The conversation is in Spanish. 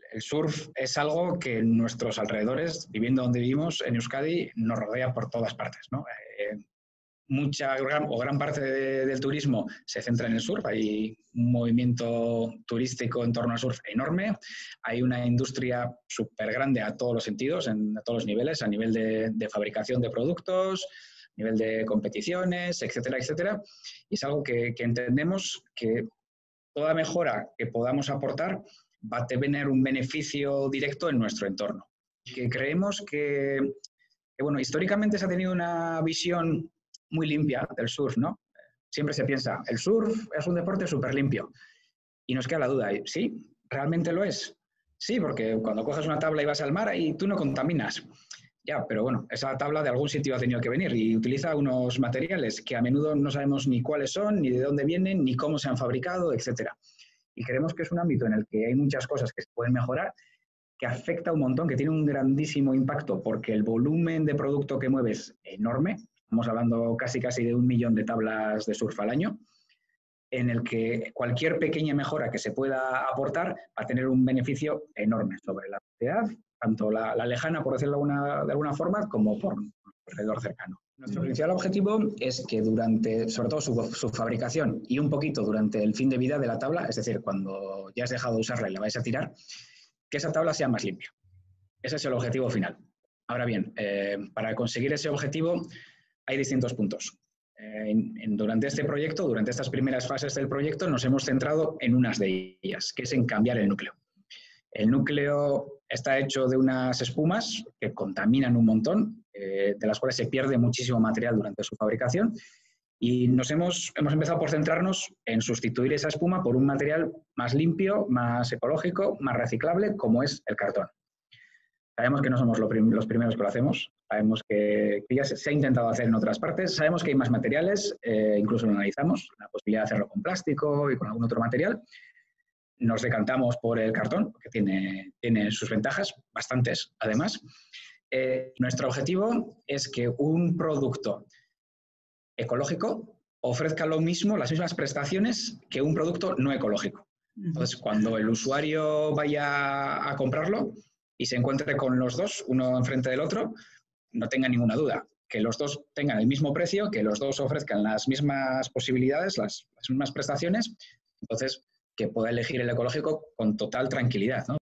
El surf es algo que en nuestros alrededores, viviendo donde vivimos, en Euskadi, nos rodea por todas partes, ¿no? Gran parte del turismo se centra en el surf. Hay un movimiento turístico en torno al surf enorme. Hay una industria súper grande a todos los sentidos, a todos los niveles, a nivel de fabricación de productos, a nivel de competiciones, etcétera, etcétera. Y es algo que entendemos que toda mejora que podamos aportar va a tener un beneficio directo en nuestro entorno. Que creemos que bueno, históricamente se ha tenido una visión muy limpia del surf, ¿no? Siempre se piensa, el surf es un deporte súper limpio. Y nos queda la duda, ¿sí? ¿Realmente lo es? Sí, porque cuando coges una tabla y vas al mar y tú no contaminas. Ya, pero bueno, esa tabla de algún sitio ha tenido que venir y utiliza unos materiales que a menudo no sabemos ni cuáles son, ni de dónde vienen, ni cómo se han fabricado, etcétera. Y creemos que es un ámbito en el que hay muchas cosas que se pueden mejorar, que afecta un montón, que tiene un grandísimo impacto, porque el volumen de producto que mueve es enorme. Estamos hablando casi de 1 millón de tablas de surf al año, en el que cualquier pequeña mejora que se pueda aportar va a tener un beneficio enorme sobre la sociedad, tanto la lejana, por decirlo de alguna forma, como por alrededor cercano. Nuestro principal objetivo es que durante, sobre todo su fabricación y un poquito durante el fin de vida de la tabla, es decir, cuando ya has dejado de usarla y la vais a tirar, que esa tabla sea más limpia. Ese es el objetivo final. Ahora bien, para conseguir ese objetivo hay distintos puntos. Durante este proyecto, durante estas primeras fases del proyecto, nos hemos centrado en unas de ellas, que es en cambiar el núcleo. El núcleo está hecho de unas espumas que contaminan un montón, de las cuales se pierde muchísimo material durante su fabricación, y hemos empezado por centrarnos en sustituir esa espuma por un material más limpio, más ecológico, más reciclable, como es el cartón. Sabemos que no somos los primeros que lo hacemos, sabemos que ya se ha intentado hacer en otras partes, sabemos que hay más materiales, incluso lo analizamos, la posibilidad de hacerlo con plástico y con algún otro material. Nos decantamos por el cartón, porque tiene sus ventajas, bastantes además. Nuestro objetivo es que un producto ecológico ofrezca lo mismo, las mismas prestaciones que un producto no ecológico. Entonces, cuando el usuario vaya a comprarlo y se encuentre con los dos, uno enfrente del otro, no tenga ninguna duda, que los dos tengan el mismo precio, que los dos ofrezcan las mismas posibilidades, las mismas prestaciones, entonces que pueda elegir el ecológico con total tranquilidad, ¿no?